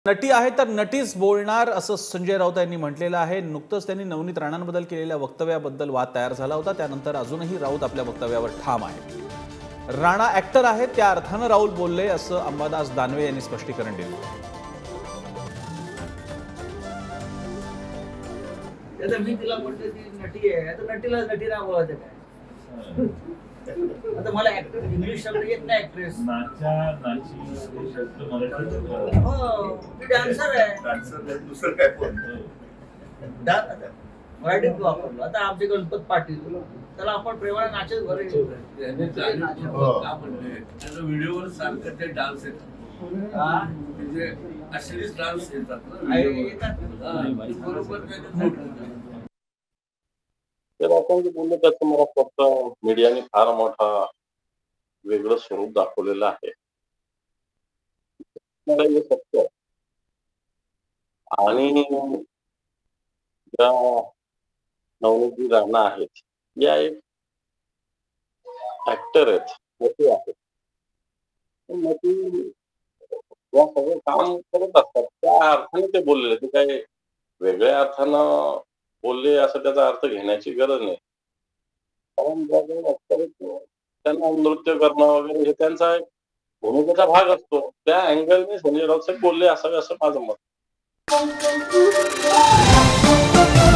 नटी आहे तर नटीच बोलणार असं संजय राऊत यांनी म्हटलेलं आहे। नुकतंच त्यांनी नवनीत राणांबद्दल केलेल्या वक्तव्याबद्दल वाद तयार झाला होता। त्यानंतर अजूनही राऊत आपल्या वक्तव्यावर ठाम आहे। राणा ऍक्टर आहे त्या अर्थानं राऊत बोलले असं अंबादास दानवे यांनी स्पष्टीकरण दिलं। मी तिला म्हणते ती नटी आहे, आता नटीला नटी नाव बोलायचं काय? आता मला ऍक्टर इंग्लिश शब्द येत नाही, ऍक्ट्रेस नाची शब्द मराठी हो, ती डान्सर आहे, डान्सर दुसरं काय पण मराठीत वापरलो। आता आमचे गणपत पाटील, त्याला आपण प्रेमाने नाचेच भरे का म्हणले त्याचा व्हिडिओवर सारखं ते डान्स येतात, म्हणजे अश्लील डान्स येतात ना, बरोबर तर आपण जे बोललो त्याचं मला फक्त मीडियाने फार मोठा वेगळं स्वरूप दाखवलेलं आहे। हे सत्य आहे। आणि ज्या नवनीत राणा आहेत या एक ऍक्टर आहेत, मोठी आहेत, मोठी या सगळं काम करत असतात त्या अर्थाने ते बोललेले, ते काही वेगळ्या अर्थानं बोलले असं त्याचा अर्थ घेण्याची गरज नाही। कारण ज्या काही ऍक्टर त्यांना नृत्य करणं वगैरे हे त्यांचा एक भूमिकेचा भाग असतो, त्या अँगलने संजय राऊत साहेब बोलले असावे असं माझं मत।